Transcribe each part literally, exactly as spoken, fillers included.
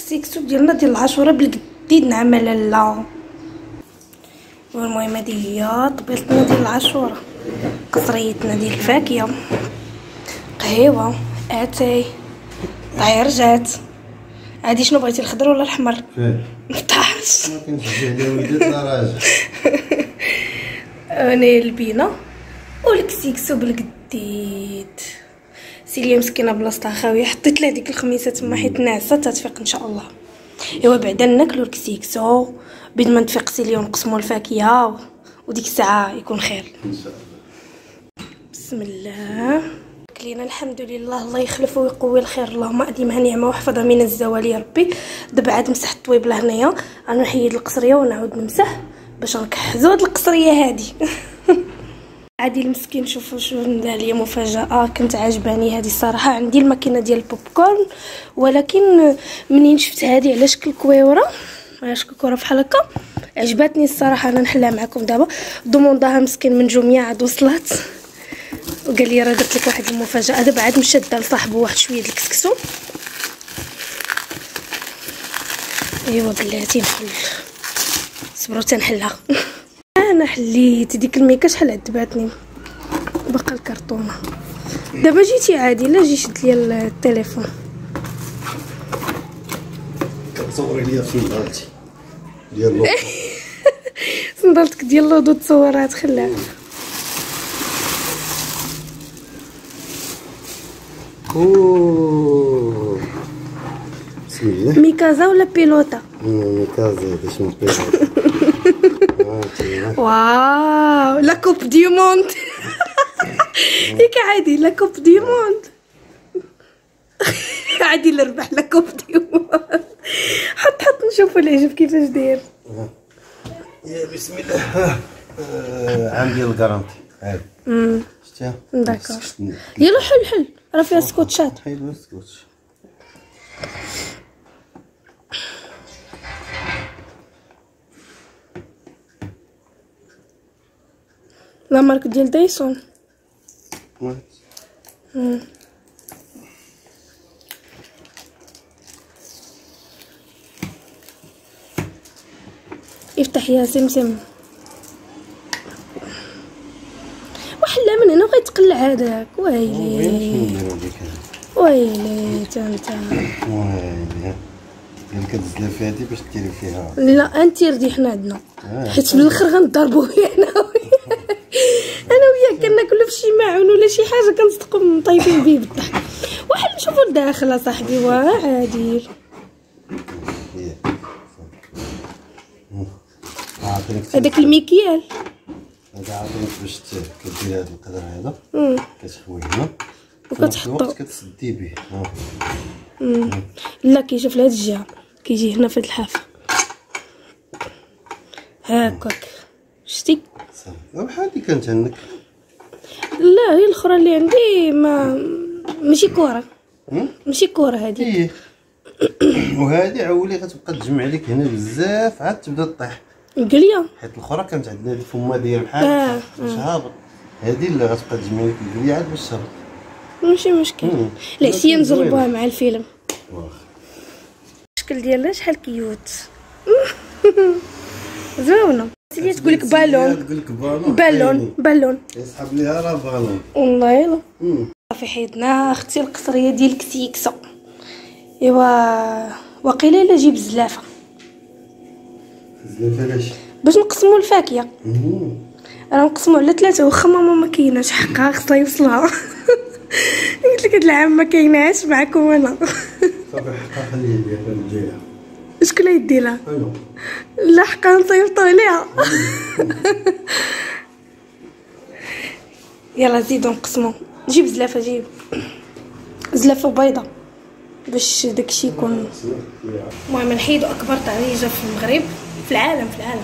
الكسيكسو ديالنا ديال العاشوره بالجديد نعم لالا. والمهم هذه هي طبيلتنا ديال العاشوره، قصريتنا ديال الفاكهه، قهيوه، اتاي، طعيرجات. عادي شنو بغيتي، الخضر ولا الاحمر؟ مطاحش ما كنشجع على وليدات لا راجل. انا البينه والكسيكسو بالجديد. سيليا مسكينه بلاصتها خاويه، حطيت لها ديك الخميسه تما حيت ناعسه تتفيق ان شاء الله. ايوا بعدا ناكلوا الكسيكسو بيد ما نتفيق سيليا ونقسموا الفاكهه وديك الساعه يكون خير ان شاء الله. بسم الله. كلينا الحمد لله، الله يخلف ويقوي الخير، اللهم اديمها نعمه واحفظها من الزوال يا ربي. دابا عاد مسحت الطويب لهنايا، غنحيد القصريه ونعاود نمسح باش نكحزو هاد القصريه هادي. عادي المسكين شوفوا شنو ندير ليا مفاجاه، كنت عجباني هذه الصراحه. عندي الماكينه ديال البوب كورن، ولكن منين شفت هذه على شكل كويوره على شكل كره بحال هكا عجبتني الصراحه. انا نحلها معكم دابا. ضموندها مسكين من جميع عاد وصلت وقال لي راه درت لك واحد المفاجاه. دابا عاد مشى دا لصاحبو واحد شويه د الكسكسو. ايوا بلاتي نحل، صبروا تنحلها. انا حليت ديك الميكا شحال عذباتني، باقا الكرتونه. دابا جيتي عادي لا جي شد ليا التليفون. كتصوري ليا صندالتي ديال لوطو. صندالتك ديال لوطو تصورها تخليها. اوه بسم الله. ميكازا ولا بيلوتا؟ ميكازا هذا شنو بيلوتا. واو لا كوب دي موند. هيك عادي لا كوب دي موند. عادي اللي ربح لا كوب دي موند. حط حط نشوفوا العجب كيفاش داير. يا بسم الله. عام ديال الكارونتي هاي. امم شتيها داكور. يلا حل حل راه فيها سكوتشات. حيدوا السكوتش. لا مارك ديال دايسون. امم افتح يا سمسم. وحلا من هنا بغا يتقلع هذاك. ويلي ويلي تا انت. ويلي قال كتزلف هادي باش ديري فيها. لا انت ردي حنا عندنا حيت بالاخر غنضربوا فيها انا وياك. انا وياك كناكلوا في شي معون ولا شي حاجه كنصدقوا مطيبين به بالضحك. وحل نشوفوا الداخل اصاحبي. واه عادي هذاك المكيال هذا عاطينك باش كديري هذا القدر هذا كتخويه هنا وكتحطو كتسدي به. امم لا كيجي في هاد الجهه، كيجي هنا في هاد الحافه هاكاك. شتي صافي بحال اللي كانت عندك. لا هي الاخرى اللي عندي ما ماشي كره ماشي كره هذه. ايه وهذه عولي غتبقى تجمع لك هنا بزاف عاد تبدا طيح القليه، حيت الاخرى كانت عندنا الفمه ديال بحال آه. باش هابط. هذه اللي غتبقى تجمع لك القليه عاد باش تهبط. ماشي مشكل. العشيه نجربوها مع الفيلم. واخا الشكل ديالها شحال كيوت. زوينه. سيدي تقول لك بالون تقول لك بالون بالون بالون يسحب ليها راه بالون والله. يلا صافي حيدنا اختي القصريه ديال الكسيكسو. ايوا وقيله الا جيب زلافه. زلافه علاش؟ باش نقسموا الفاكهه. راه نقسموا على ثلاثه واخا ماما ما كايناش حقها خصها يوصلها. قلت لك هاد العام ما كايناش معكم انا. صافي حقها خليه ليا الجايه. شكون اللي يدي لها؟ ايوا لا حقا نصيفطو عليها. يلا زيدو نقسمو. جيب زلافه، جيب زلافه بيضه باش داكشي يكون. المهم نحيدو اكبر طعريجه في المغرب في العالم في العالم.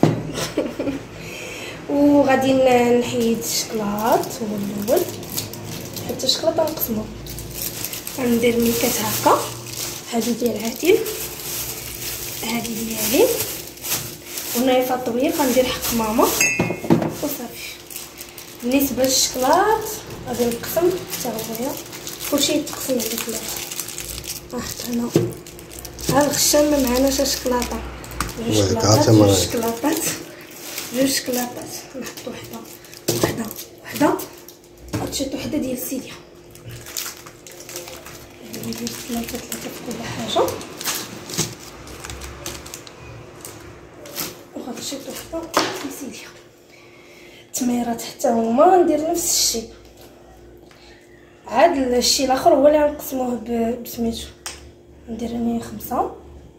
وغادي نحيد الشكلاط هو الاول حتى الشكلاط نقسمو. غندير ميكات هكا، هادو ديال عادل، هادي ديالي، وهنايا في الطبيخ غندير حق ماما وصافي. بالنسبه للشكلاط غادي نقسم حتى هويا، كلشي يتقسم على ثلاثه. ها حتى هنا ها الخشام ما معاناش شكلاطه، جوج شكلاطات جوج شكلاطات جوج شكلاطات نحط وحده وحده وحده غتشد وحده ديال السيليا، يعني ندير ثلاثه ثلاثه في كل حاجه وغتشد وحده في السيليا. التميرات حتى هما ندير نفس الشيء. عاد الشيء الاخر هو اللي غنقسموه بسميتو، ندير انا خمسة،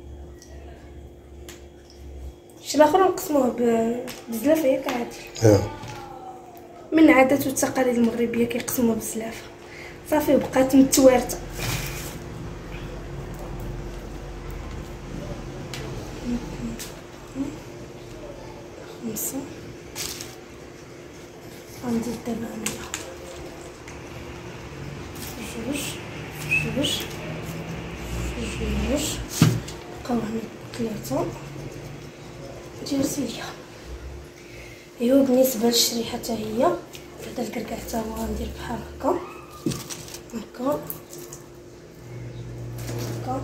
الشيء الاخر نقسموه بزلافه ياك عادي. من عادات والتقاليد المغربيه كيقسموه بزلافه صافي وبقات متوارته. خمسة غندير دابا انايا جوج جوج جوج بقاو هنا ثلاثة ديال سيليا. ايوا بالنسبه للشريحه حتى هي هذا الكركاع حتى هو غندير بحال هكا هكا هكا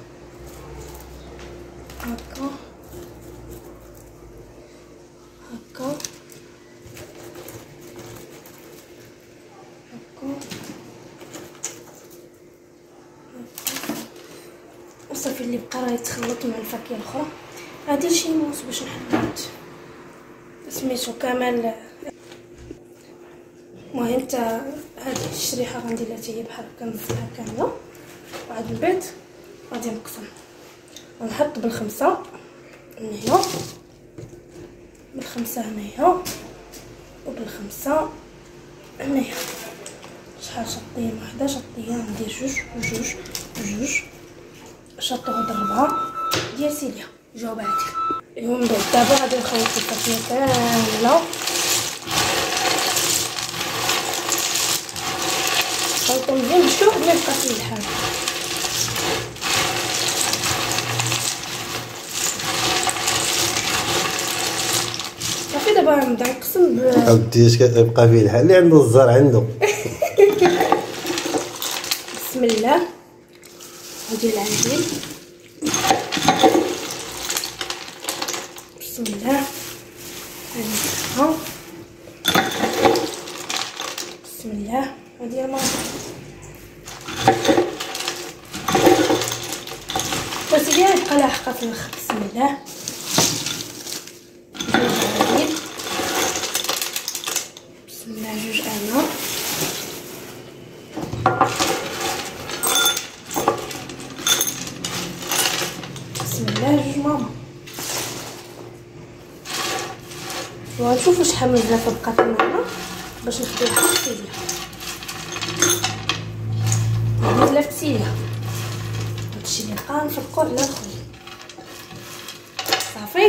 هكا هكا هكا وصافي. اللي بقى راه يتخلط مع الفاكهه الاخرى. غادي شي موس باش نحدد سميتو كامل. المهم حتى هاد الشريحه غندير لها حتى هي بحال هكا نصها كامله، وعاد من بعد غادي نقسم ونحط بالخمسه هنايا بالخمسه هنايا وبالخمسه هنايا. شحال شطيه واحده شطيه ندير جوج وجوج وجوج شطو هاد الربعه ديال سيليا جاوب عادي. ايوا من بعد دابا غادي نخلط الفاكهه كامله خلطو مزيان باش كل واحد ما يبقاش فيه الحال. صافي دابا غنبدا نقسم ب ودي اش كيبقى فيه الحال اللي عنده الزهر عنده. بسم الله هادي العجين بسم الله غنديرها بسم الله هادي يا ماما وسيدي يبقى لها حقه في الاخر. بسم الله بسم الله جوج انا بسم الله جوج ماما. وغنشوفو شحال من زلافه بقات معنا باش نخدو واحد السيليا. هادي زلافه سيليا هادشي اللي بقى نفرقو على الخل صافي.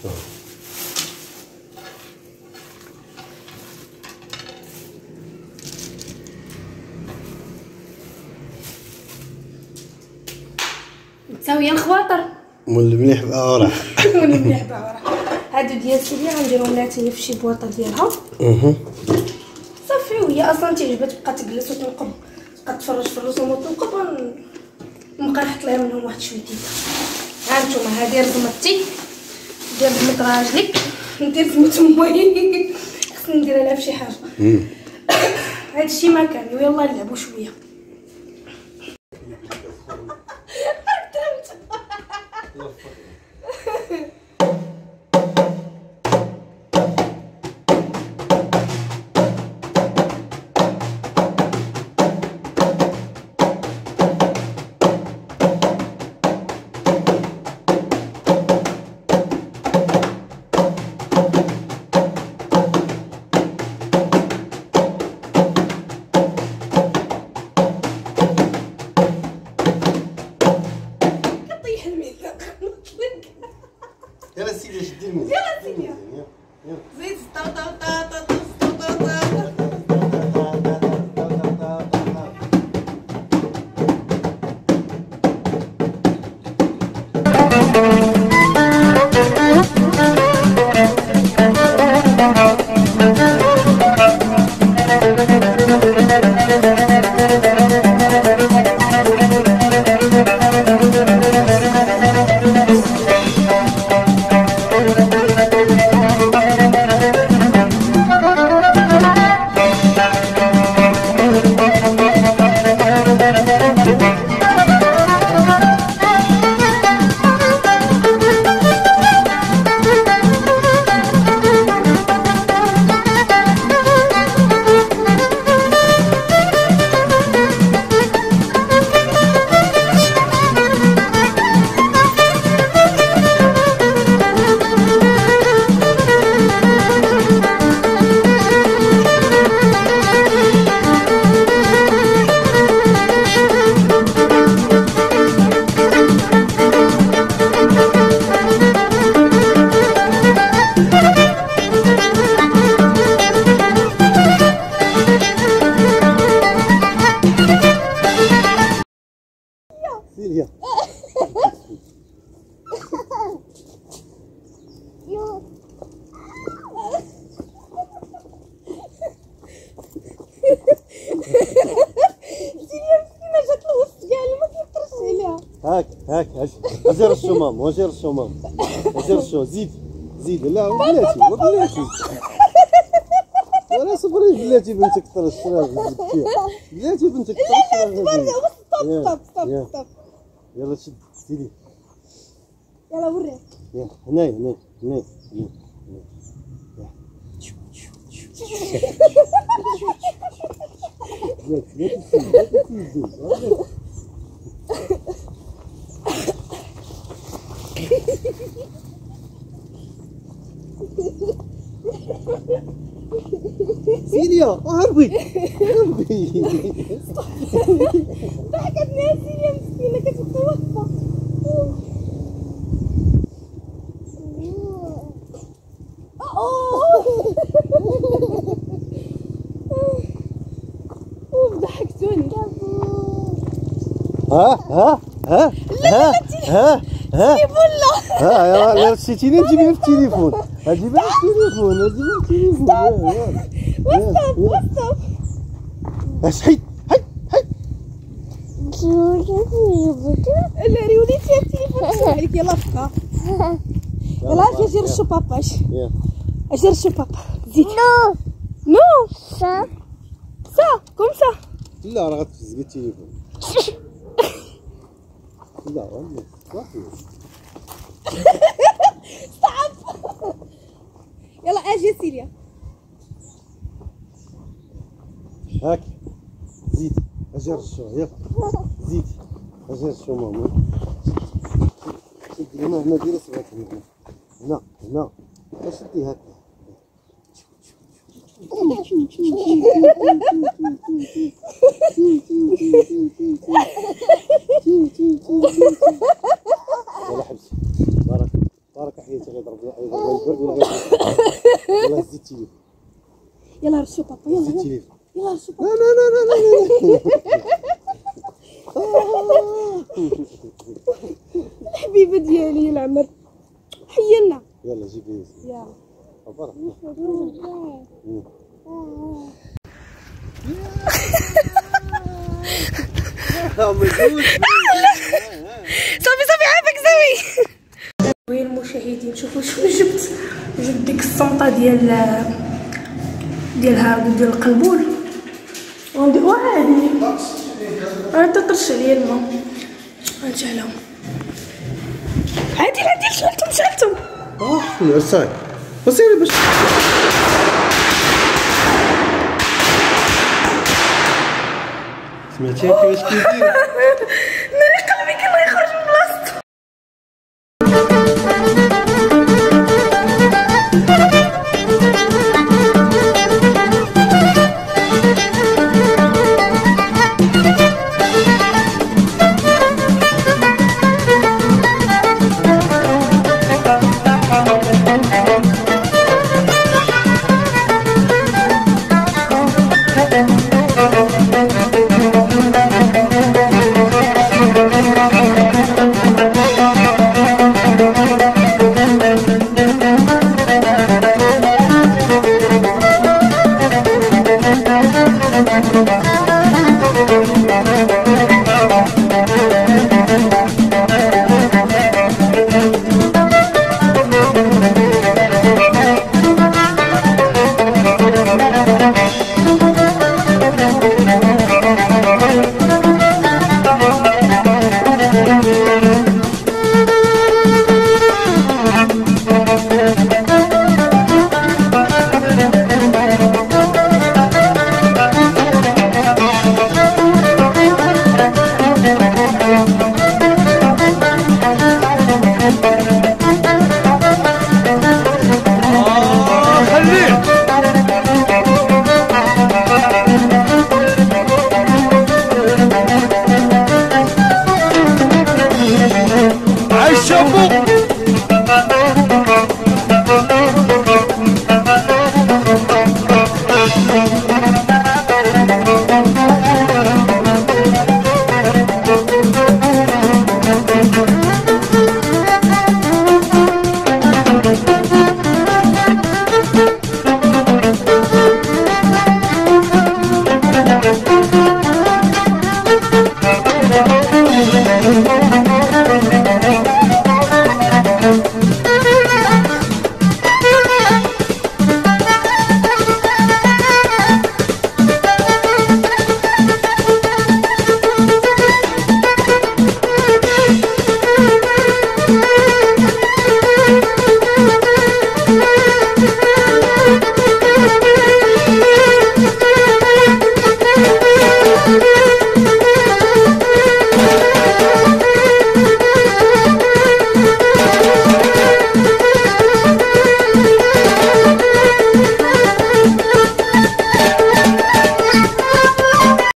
متساويه الخواطر مول مليح بقى وراه مول مليح بقى وراه. هادو ديال سيليا غنديرهم لها حتى هي في شي بواطه ديالها اها صافي. وهي اصلا تيعجبها تبقى تجلس وتنقب تبقى تفرج في الرسوم وتنقب ونبقى نحط لها منهم واحد شويتين. ها نتوما هادي رزمتي دير بمك راجلك ندير بمك امي خصني نديرها لها فشي حاجه. هادشي ما كان ويلا نلعبوا شويه. يلا سيدي شدي الميز يلا سيدي زيد طا طا طا طا سيليا هاك هاك اجي رشو مام واجي رشو مام واجي رشو زيد زيد لا بلاتي بلاتي ولا صبري بلاتي بنتك طرش بلاتي بنتك طرش ستوب ستوب ستوب يلا شد سيدي يلا وري يلا هنايا هنايا هنايا هنايا سيليا هربي هربي ضحكتني يا سيليا مسكينه كتبقى واقفه اوه ضحكتوني ها ها ها ها ها ها والله ها يا رشيتيني تجيبيها في التليفون اجيبها في التليفون اجيبها في التليفون وصف وصف اش حيد حيد حيد لا ريوليتي التليفون عليك يلا بقى يلا اجي اجي رشو بابا اجي رشو بابا زيد نو نو سا سا كوم سا لا راه غتفزقي التليفون لا والله صافي صعب يلا اجي يا سيليا هاك زيد اجي رشو يلا زيد اجي رشو ماما شدي هنا هنا ديري صبعك هنا هنا شدي هاك يلا حبسي بارك بارك حياتي غيضرب غيضرب البرد ولا غيضرب يلا هزي التليفون يلا رشو بابا يلا هزي التليفون يلا رشو بابا لا لا لا لا الحبيبه ديالي العمر حينا يلا جيبي يلا بارك صافي صافي عافاك زوي. وين المشاهدين شوفوا شنو جبت جبت ديك الصنطه ديال ديال هذا ديال القنبول ونديرو عادي راه تطرش عليا الماء غنشعلهم عادي عادي شعلتهم شعلتهم اه صاي وسيري باش سمعتي كيفاش كيدير ناري قلبي كيما يخرج من بلاصتو. عيش ابوك